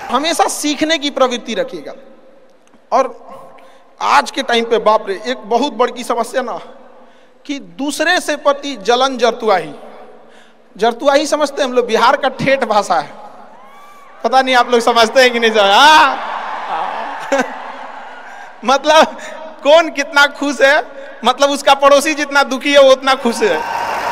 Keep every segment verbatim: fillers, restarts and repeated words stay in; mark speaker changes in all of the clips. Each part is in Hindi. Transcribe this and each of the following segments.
Speaker 1: हमेशा सीखने की प्रवृत्ति रखिएगा। और आज के टाइम पे बाप रे, एक बहुत बड़ी समस्या ना कि दूसरे से प्रति जलन जरतुआही। जरतुआही समझते हैं हम लोग, बिहार का ठेठ भाषा है, पता नहीं आप लोग समझते हैं कि नहीं समझ। मतलब कौन कितना खुश है, मतलब उसका पड़ोसी जितना दुखी है वो उतना खुश है।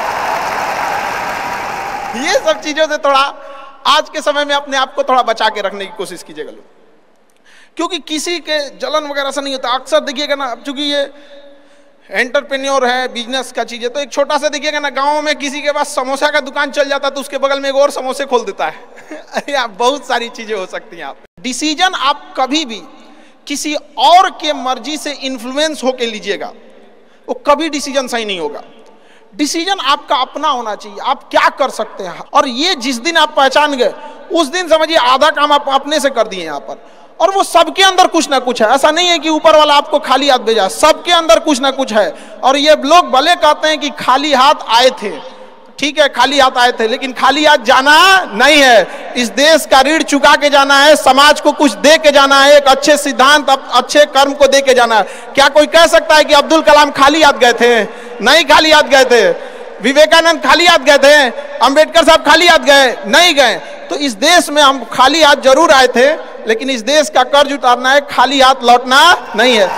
Speaker 1: ये सब चीजों से थोड़ा आज के समय में अपने आप को थोड़ा बचा के रखने की कोशिश कीजिएगा लोग, क्योंकि किसी के जलन वगैरह से नहीं होता। अक्सर देखिएगा ना, चूंकि ये एंटरप्रेन्योर है, बिजनेस का चीज है, तो एक छोटा सा देखिएगा ना, गांव में किसी के पास समोसा का दुकान चल जाता है तो उसके बगल में एक और समोसे खोल देता है। अरे आप बहुत सारी चीजें हो सकती हैं। आप डिसीजन आप कभी भी किसी और के मर्जी से इन्फ्लुएंस होके लीजिएगा, वो कभी डिसीजन सही नहीं होगा। डिसीजन आपका अपना होना चाहिए, आप क्या कर सकते हैं। और ये जिस दिन आप पहचान गए उस दिन समझिए आधा काम आप अपने से कर दिए यहाँ पर। और वो सबके अंदर कुछ ना कुछ है, ऐसा नहीं है कि ऊपर वाला आपको खाली हाथ भेजा, सबके अंदर कुछ ना कुछ है। और ये लोग भले कहते हैं कि खाली हाथ आए थे, ठीक है खाली हाथ आए थे, लेकिन खाली हाथ जाना नहीं है। इस देश का ऋण चुका के जाना है, समाज को कुछ दे के जाना है, एक अच्छे सिद्धांत अच्छे कर्म को दे के जाना है। क्या कोई कह सकता है कि अब्दुल कलाम खाली हाथ गए थे? नहीं खाली हाथ गए थे। विवेकानंद खाली हाथ गए थे? अंबेडकर साहब खाली हाथ गए? नहीं गए। तो इस देश में हम खाली हाथ जरूर आए थे, लेकिन इस देश का कर्ज उतारना है, खाली हाथ लौटना नहीं है।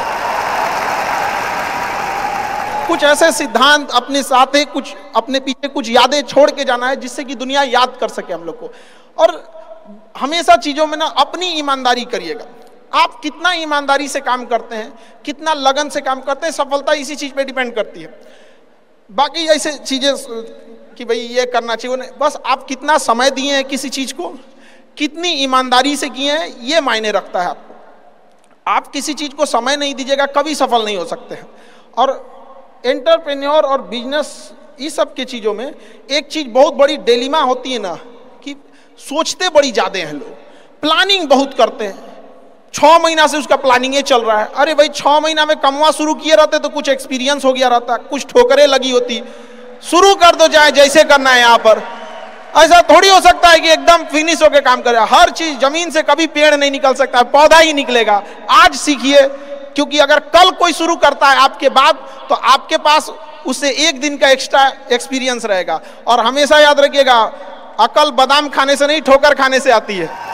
Speaker 1: कुछ ऐसे सिद्धांत अपने साथ है, कुछ अपने पीछे कुछ यादें छोड़ के जाना है जिससे कि दुनिया याद कर सके हम लोग को। और हमेशा चीजों में ना अपनी ईमानदारी करिएगा। आप कितना ईमानदारी से काम करते हैं, कितना लगन से काम करते हैं, सफलता इसी चीज पे डिपेंड करती है। बाकी ऐसे चीजें कि भाई ये करना चाहिए, बस आप कितना समय दिए हैं किसी चीज को, कितनी ईमानदारी से किए हैं, ये मायने रखता है आपको। आप किसी चीज को समय नहीं दीजिएगा, कभी सफल नहीं हो सकते हैं। और एंटरप्रेन्योर और बिजनेस इस सब के चीज़ों में एक चीज़ बहुत बड़ी डिलेमा होती है ना, कि सोचते बड़ी ज़्यादा हैं लोग, प्लानिंग बहुत करते हैं। छः महीना से उसका प्लानिंग ही चल रहा है। अरे भाई छः महीना में कमवा शुरू किए रहते तो कुछ एक्सपीरियंस हो गया रहता, कुछ ठोकरें लगी होती, शुरू कर दो चाहे जैसे करना है। यहाँ पर ऐसा थोड़ी हो सकता है कि एकदम फिनिश होकर काम करे। हर चीज़, जमीन से कभी पेड़ नहीं निकल सकता, पौधा ही निकलेगा। आज सीखिए, क्योंकि अगर कल कोई शुरू करता है आपके बाद, तो आपके पास उससे एक दिन का एक्स्ट्रा एक्सपीरियंस रहेगा। और हमेशा याद रखिएगा, अकल बादाम खाने से नहीं ठोकर खाने से आती है।